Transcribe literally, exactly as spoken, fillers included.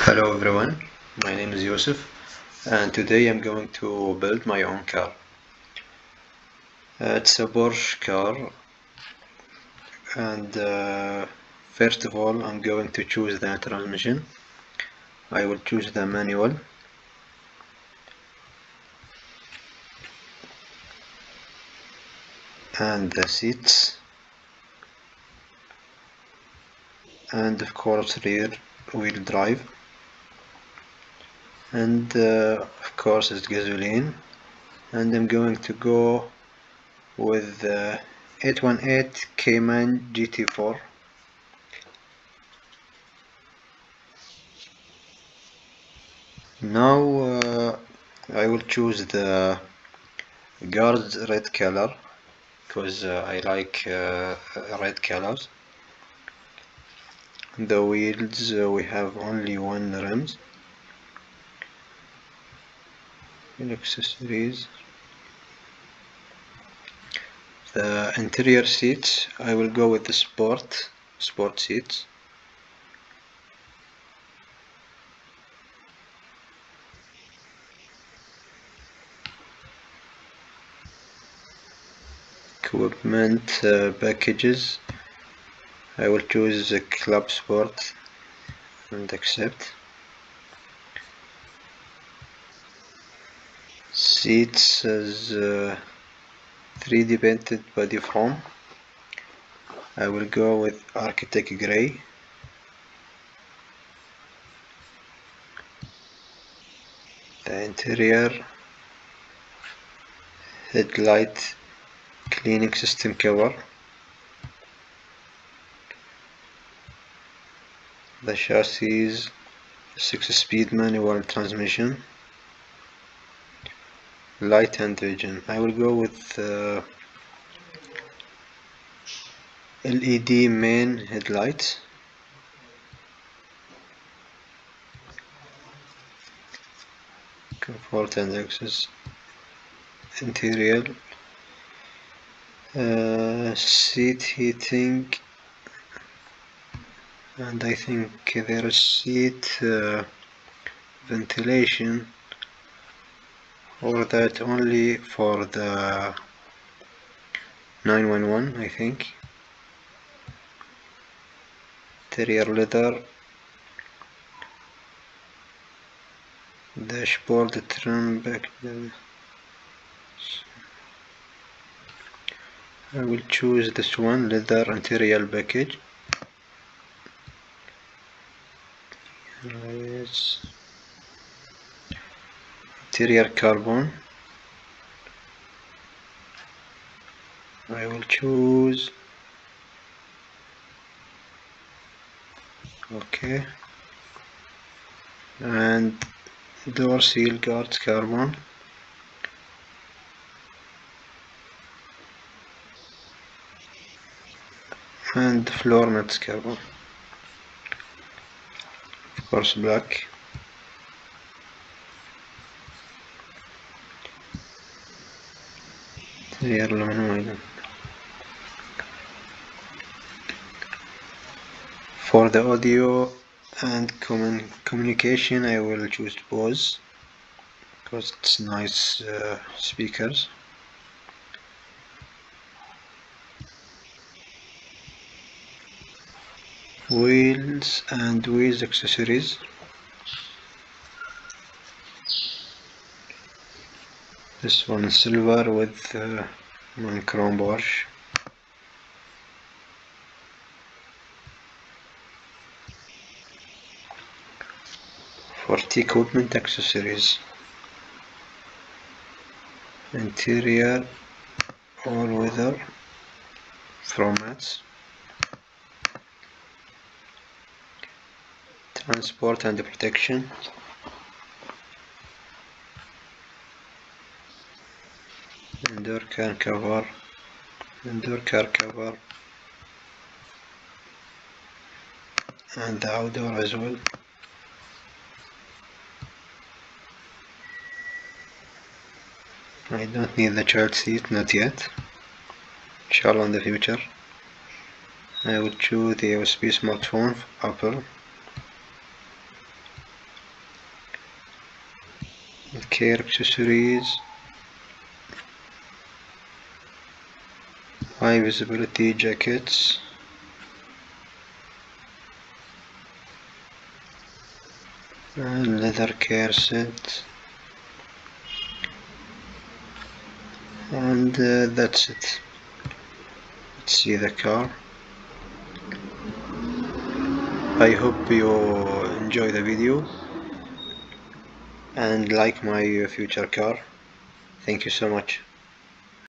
Hello everyone, my name is Yusuf and today I'm going to build my own car. Uh, it's a Porsche car and uh, first of all I'm going to choose the transmission. I will choose the manual. And the seats and of course rear wheel drive. And uh, of course it's gasoline, and I'm going to go with the eight one eight Cayman G T four. Now uh, I will choose the guards red color because uh, I like uh, red colors. The wheels, uh, we have only one rims. Accessories. The interior seats, I will go with the sport sport seats. Equipment uh, packages, I will choose the Club Sport and accept. Seats as uh, three D painted body foam. I will go with Architect Grey. The interior headlight cleaning system cover. The chassis six speed manual transmission. Light and vision, I will go with uh, L E D main headlights. Comfort and access. Interior uh, seat heating, and I think there is seat uh, ventilation, or that only for the nine one one, I think. Interior leather. Dashboard trim back. I will choose this one, leather interior package. Yes. Interior carbon. I will choose okay, and door seal guards carbon. And floor mats carbon, of course black. Interior aluminum. For the audio and commun communication, I will choose Bose because it's nice uh, speakers. Wheels and wheels accessories. This one silver with uh, monochrome Porsche. For the equipment accessories, interior all weather from mats. Transport and protection. Indoor car cover. Indoor car cover. And the outdoor as well. I don't need the child seat, not yet. Inshallah in the future. I will choose the U S B smartphone, Apple. care accessories, high visibility jackets, and leather care set, and uh, that's it. Let's see the car. I hope you enjoy the video and like my future car. Thank you so much.